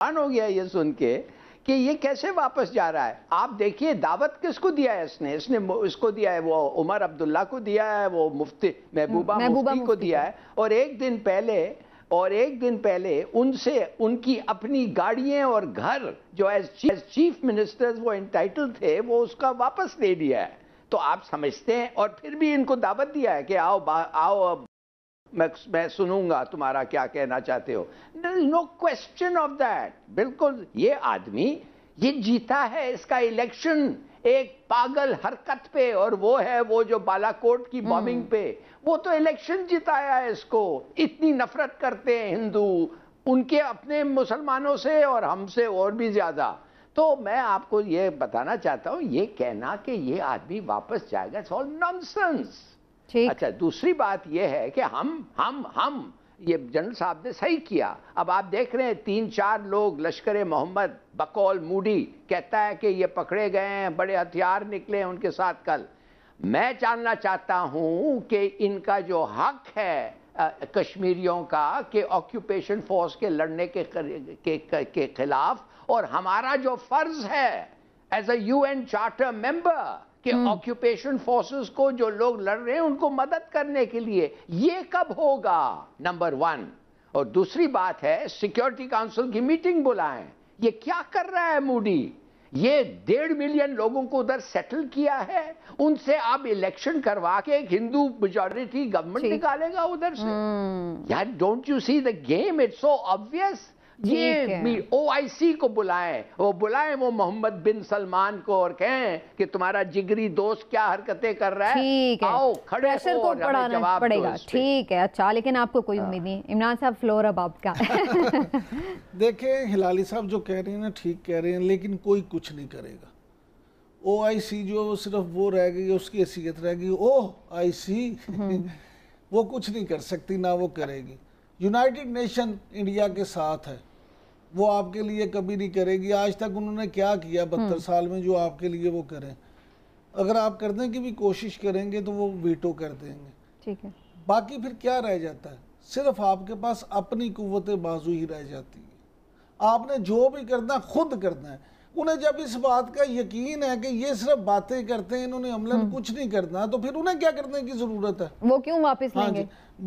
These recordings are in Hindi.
हैरान हो गया ये सुन के कि ये कैसे वापस जा रहा है। आप देखिए दावत किसको दिया है इसने इसको दिया है, वो उमर अब्दुल्ला को दिया है, वो मुफ्ती महबूबा मुफ्ती को दिया है। और एक दिन पहले उनसे उनकी अपनी गाड़ियां और घर जो एज चीफ मिनिस्टर्स वो एंटाइटल थे, वो उसका वापस ले लिया है। तो आप समझते हैं, और फिर भी इनको दावत दिया है कि आओ मैं सुनूंगा तुम्हारा क्या कहना चाहते हो। No question of that. बिल्कुल ये आदमी ये जीता है इसका इलेक्शन एक पागल हरकत पे, और वो जो बालाकोट की बॉम्बिंग पे, वो तो इलेक्शन जिताया है इसको। इतनी नफरत करते हैं हिंदू उनके अपने मुसलमानों से और हमसे और भी ज्यादा। तो मैं आपको ये बताना चाहता हूं, ये कहना कि ये आदमी वापस जाएगा, इट्स ऑल नॉनसेंस। अच्छा, दूसरी बात यह है कि हम ये जनरल साहब ने सही किया। अब आप देख रहे हैं 3-4 लोग लश्कर मोहम्मद बकौल मूडी कहता है कि ये पकड़े गए हैं, बड़े हथियार निकले हैं उनके साथ कल। मैं जानना चाहता हूं कि इनका जो हक है कश्मीरियों का कि ऑक्यूपेशन फोर्स के लड़ने के खिलाफ, और हमारा जो फर्ज है as a UN charter member कि ऑक्यूपेशन फोर्सेस को जो लोग लड़ रहे हैं उनको मदद करने के लिए, ये कब होगा? नंबर 1। और दूसरी बात है सिक्योरिटी काउंसिल की मीटिंग बुलाएं। ये क्या कर रहा है मूडी? ये 1.5 मिलियन लोगों को उधर सेटल किया है, उनसे अब इलेक्शन करवा के एक हिंदू मेजॉरिटी गवर्नमेंट निकालेगा उधर से। यार don't you see the game? It's so obvious. ये ओआईसी को बुलाएं, वो मोहम्मद बिन सलमान को और कहें कि तुम्हारा जिगरी दोस्त क्या हरकतें कर रहा है, आओ खड़े हो और हमें जवाब पड़ेगा। ठीक है, अच्छा, लेकिन आपको कोई उम्मीद नहीं। इमरान साहब, फ्लोर अब आपका। देखें, हिलाली साहब जो कह रहे हैं ना, ठीक कह रहे हैं, लेकिन कोई कुछ नहीं करेगा। ओआईसी जो सिर्फ वो रह गई, उसकी हैसियत रह गई ओआईसी। वो कुछ नहीं कर सकती, ना वो करेगी। यूनाइटेड नेशन इंडिया के साथ है, वो आपके लिए कभी नहीं करेगी। आज तक उन्होंने क्या किया 72 साल में जो आपके लिए वो करें? अगर आप करने की भी कोशिश करेंगे तो वो वीटो कर देंगे। ठीक है, बाकी फिर क्या रह जाता है? सिर्फ आपके पास अपनी कुव्वत बाजू ही रह जाती है। आपने जो भी करना खुद करना है। उन्हें जब इस बात का यकीन है कि ये सिर्फ बातें करते हैं, इन्होंने अमलन कुछ नहीं करना, तो फिर उन्हें क्या करने की जरूरत है? वो क्यों वापस लेंगे?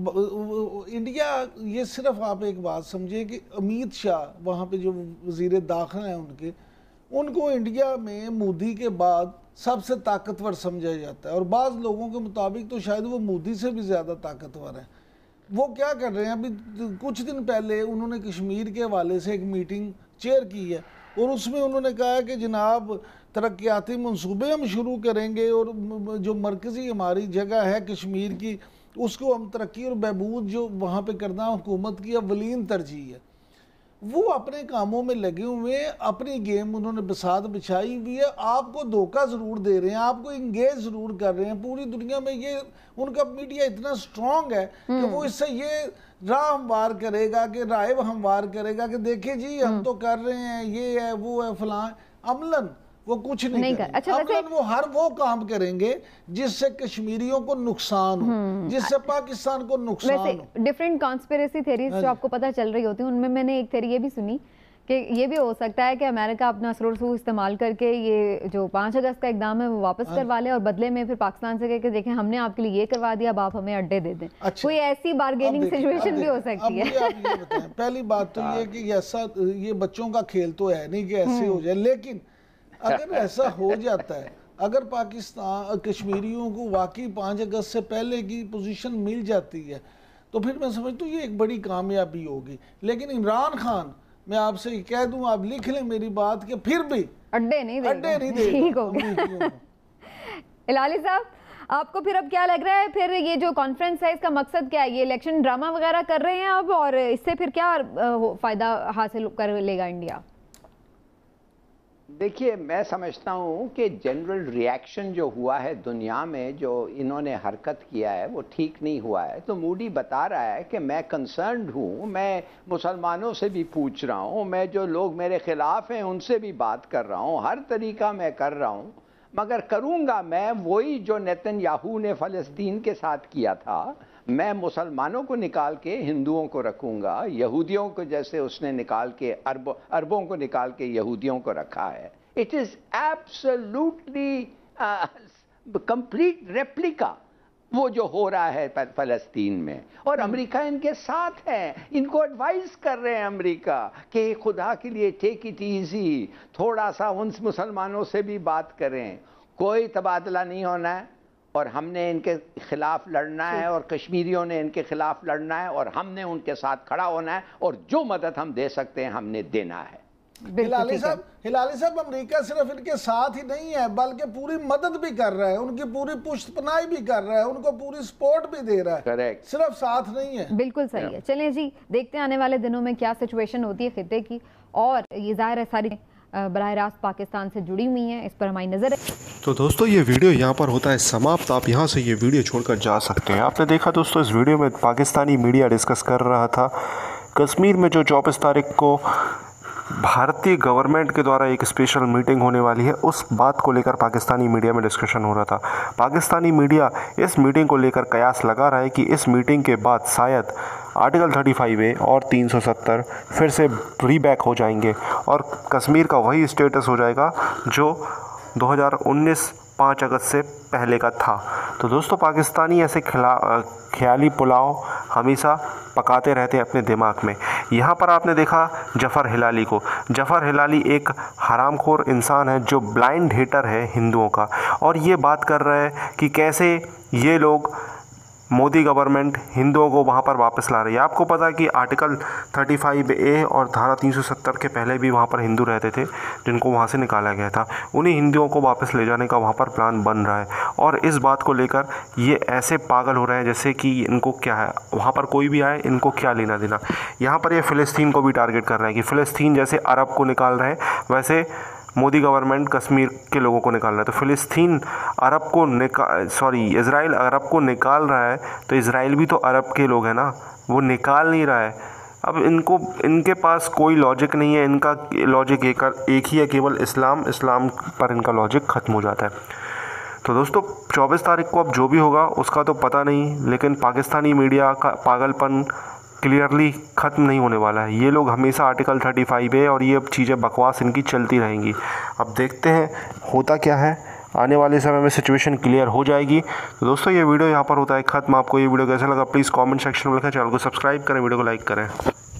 इंडिया, ये सिर्फ आप एक बात समझिए कि अमित शाह वहाँ पे जो वजीर दाखिला हैं उनको इंडिया में मोदी के बाद सबसे ताकतवर समझा जाता है, और बाज़ लोगों के मुताबिक तो शायद वो मोदी से भी ज़्यादा ताकतवर है। वो क्या कर रहे हैं? अभी कुछ दिन पहले उन्होंने कश्मीर के हवाले से एक मीटिंग चेयर की है, और उसमें उन्होंने कहा है कि जनाब तरक्याती मंसूबे हम शुरू करेंगे, और जो मरकज़ी हमारी जगह है कश्मीर की, उसको हम तरक्की और बहबूद जो वहाँ पे करना हुकूमत की अवलीन तरजीह है। वो अपने कामों में लगे हुए हैं, अपनी गेम उन्होंने बसात बिछाई हुई है। आपको धोखा ज़रूर दे रहे हैं, आपको इंगेज ज़रूर कर रहे हैं। पूरी दुनिया में ये उनका मीडिया इतना स्ट्रॉन्ग है कि वो इससे ये राह हमवार करेगा, कि राय हमवार करेगा कि देखे जी हम तो कर रहे हैं, ये है वो है फलां। अमलन वो कुछ नहीं कर। अच्छा, अमलन वो काम करेंगे जिससे कश्मीरियों को नुकसान हो, जिससे पाकिस्तान को नुकसान हो। डिफरेंट कॉन्स्पिरेसी थ्योरीज जो आपको पता चल रही होती है, उनमें मैंने एक थ्योरी ये भी सुनी कि ये भी हो सकता है कि अमेरिका अपना असर इस्तेमाल करके ये जो 5 अगस्त का इकदाम है वो वापस करवा ले, और बदले में फिर पाकिस्तान से कह के देखें हमने आपके लिए ये करवा दिया, अब आप हमें अड्डे दे दें। अच्छा, कोई ऐसी बार्गेनिंग सिचुएशन भी हो सकती है। आप ये बताएं, पहली बात तो ये कि ऐसा ये बच्चों का खेल तो है नहीं कि ऐसे हो जाए, लेकिन अगर ऐसा हो जाता है, अगर पाकिस्तान कश्मीरियों को वाकई 5 अगस्त से पहले की पोजीशन मिल जाती है, तो फिर मैं समझता हूँ ये एक बड़ी कामयाबी होगी। लेकिन इमरान खान, मैं आपसे कह दूं, आप लिख लें मेरी बात, कि फिर भी अड्डे नहीं देगा। ठीक हो गया। हिलाली साहब, आपको फिर अब क्या लग रहा है, फिर ये जो कॉन्फ्रेंस है इसका मकसद क्या है? ये इलेक्शन ड्रामा वगैरह कर रहे हैं अब, और इससे फिर क्या फायदा हासिल कर लेगा इंडिया? देखिए, मैं समझता हूँ कि जनरल रिएक्शन जो हुआ है दुनिया में, जो इन्होंने हरकत किया है वो ठीक नहीं हुआ है। तो मूडी बता रहा है कि मैं कंसर्न्ड हूँ, मैं मुसलमानों से भी पूछ रहा हूँ, मैं जो लोग मेरे खिलाफ हैं उनसे भी बात कर रहा हूँ, हर तरीका मैं कर रहा हूँ, मगर करूँगा मैं वही जो नेतन्याहू ने फ़लस्तीन के साथ किया था। मैं मुसलमानों को निकाल के हिंदुओं को रखूंगा, यहूदियों को जैसे उसने निकाल के अरबों को निकाल के यहूदियों को रखा है। It is absolutely complete replica वो जो हो रहा है फलस्तीन में, और अमेरिका इनके साथ है, इनको एडवाइस कर रहे हैं अमेरिका कि खुदा के लिए टेक इट इजी, थोड़ा सा उन मुसलमानों से भी बात करें, कोई तबादला नहीं होना है और हमने इनके खिलाफ लड़ना है और कश्मीरियों ने इनके खिलाफ लड़ना है और हमने उनके साथ खड़ा होना है और जो मदद हम दे सकते हैं हमने देना है। हिलाली साहब अमेरिका सिर्फ इनके साथ ही नहीं है बल्कि पूरी मदद भी कर रहा है, उनकी पूरी पुष्टपनाही भी कर रहा है, उनको पूरी सपोर्ट भी दे रहा है। करेक्ट, सिर्फ साथ नहीं है। बिल्कुल सही है। चलिए जी, देखते हैं आने वाले दिनों में क्या सिचुएशन होती है खित्ते की, और ये जाहिर है सारी बराह रास्त पाकिस्तान से जुड़ी हुई हैं, इस पर हमारी नज़र है। तो दोस्तों ये वीडियो यहाँ पर होता है समाप्त। आप यहाँ से ये वीडियो छोड़कर जा सकते हैं। आपने देखा दोस्तों, इस वीडियो में पाकिस्तानी मीडिया डिस्कस कर रहा था कश्मीर में जो 24 तारीख को भारतीय गवर्नमेंट के द्वारा एक स्पेशल मीटिंग होने वाली है, उस बात को लेकर पाकिस्तानी मीडिया में डिस्कशन हो रहा था। पाकिस्तानी मीडिया इस मीटिंग को लेकर कयास लगा रहा है कि इस मीटिंग के बाद शायद आर्टिकल 35A और 370 फिर से रीबैक हो जाएंगे और कश्मीर का वही स्टेटस हो जाएगा जो 2019 5 अगस्त से पहले का था। तो दोस्तों पाकिस्तानी ऐसे ख्याली पुलाव हमेशा पकाते रहते हैं अपने दिमाग में। यहाँ पर आपने देखा जफ़र हिलाली को। जफ़र हिलाली एक हरामखोर इंसान है जो ब्लाइंड हेटर है हिंदुओं का, और ये बात कर रहा है कि कैसे ये लोग मोदी गवर्नमेंट हिंदुओं को वहाँ पर वापस ला रही है। आपको पता है कि आर्टिकल 35A और धारा 370 के पहले भी वहाँ पर हिंदू रहते थे जिनको वहाँ से निकाला गया था। उन्हीं हिंदुओं को वापस ले जाने का वहाँ पर प्लान बन रहा है, और इस बात को लेकर ये ऐसे पागल हो रहे हैं जैसे कि इनको क्या है, वहाँ पर कोई भी आए इनको क्या लेना देना। यहाँ पर ये फ़िलिस्तीन को भी टारगेट कर रहे हैं कि फ़िलिस्तीन जैसे अरब को निकाल रहे हैं वैसे मोदी गवर्नमेंट कश्मीर के लोगों को निकाल रहा है। तो फ़िलिस्तीन अरब को इज़राइल अरब को निकाल रहा है, तो इज़राइल भी तो अरब के लोग हैं ना, वो निकाल नहीं रहा है। अब इनके पास कोई लॉजिक नहीं है, इनका लॉजिक एक ही है, केवल इस्लाम पर इनका लॉजिक ख़त्म हो जाता है। तो दोस्तों 24 तारीख को अब जो भी होगा उसका तो पता नहीं, लेकिन पाकिस्तानी मीडिया का पागलपन क्लियरली ख़त्म नहीं होने वाला है। ये लोग हमेशा आर्टिकल 35A और ये चीज़ें बकवास इनकी चलती रहेंगी। अब देखते हैं होता क्या है, आने वाले समय में सिचुएशन क्लियर हो जाएगी। तो दोस्तों ये वीडियो यहाँ पर होता है ख़त्म। आपको ये वीडियो कैसा लगा प्लीज़ कमेंट सेक्शन में लिखें, चैनल को सब्सक्राइब करें, वीडियो को लाइक करें।